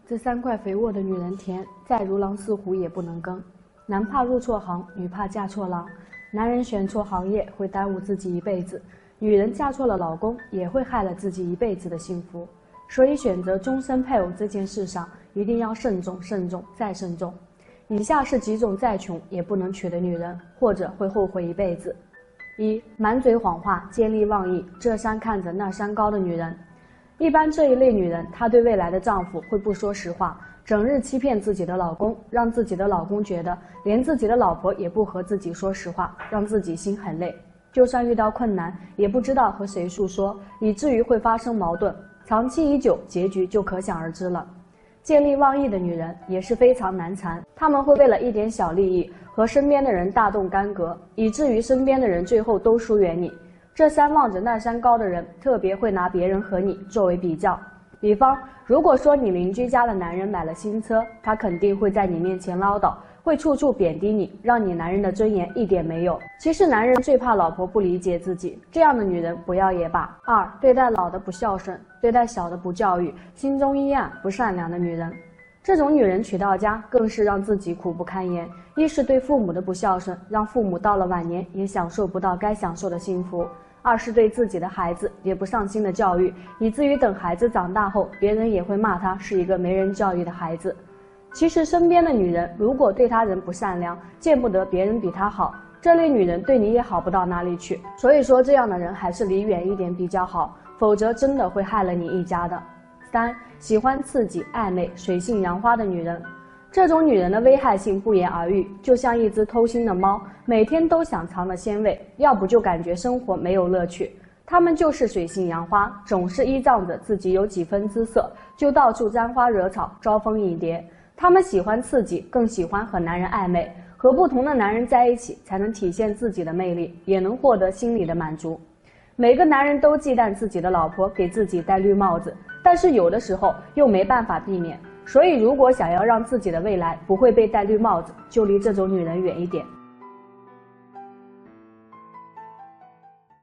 这3块肥沃的女人田，再如狼似虎也不能耕。男怕入错行，女怕嫁错郎。男人选错行业会耽误自己一辈子，女人嫁错了老公也会害了自己一辈子的幸福。所以选择终身配偶这件事上，一定要慎重、慎重再慎重。以下是几种再穷也不能娶的女人，或者会后悔一辈子。1. 满嘴谎话，见利忘义，这山看着那山高的女人。一般这一类女人，她对未来的丈夫会不说实话，整日欺骗自己的老公，让自己的老公觉得连自己的老婆也不和自己说实话，让自己心很累。就算遇到困难，也不知道和谁诉说，以至于会发生矛盾。长期已久，结局就可想而知了。见利忘义的女人也是非常难缠，她们会为了一点小利益和身边的人大动干戈，以至于身边的人最后都疏远你。这山望着那山高的人，特别会拿别人和你作为比较。比方，如果说你邻居家的男人买了新车，他肯定会在你面前唠叨，会处处贬低你，让你男人的尊严一点没有。其实男人最怕老婆不理解自己，这样的女人不要也罢。2. 对待老的不孝顺，对待小的不教育，心中阴暗不善良的女人。这种女人娶到家，更是让自己苦不堪言。一是对父母的不孝顺，让父母到了晚年也享受不到该享受的幸福；二是对自己的孩子也不上心的教育，以至于等孩子长大后，别人也会骂他是一个没人教育的孩子。其实身边的女人如果对他人不善良，见不得别人比她好，这类女人对你也好不到哪里去。所以说这样的人还是离远一点比较好，否则真的会害了你一家的。3. 喜欢刺激、暧昧、水性杨花的女人。这种女人的危害性不言而喻，就像一只偷腥的猫，每天都想尝了鲜味，要不就感觉生活没有乐趣。她们就是水性杨花，总是依仗着自己有几分姿色，就到处沾花惹草，招蜂引蝶。她们喜欢刺激，更喜欢和男人暧昧，和不同的男人在一起，才能体现自己的魅力，也能获得心理的满足。每个男人都忌惮自己的老婆给自己戴绿帽子，但是有的时候又没办法避免。所以如果想要让自己的未来不会被戴绿帽子，就离这种女人远一点。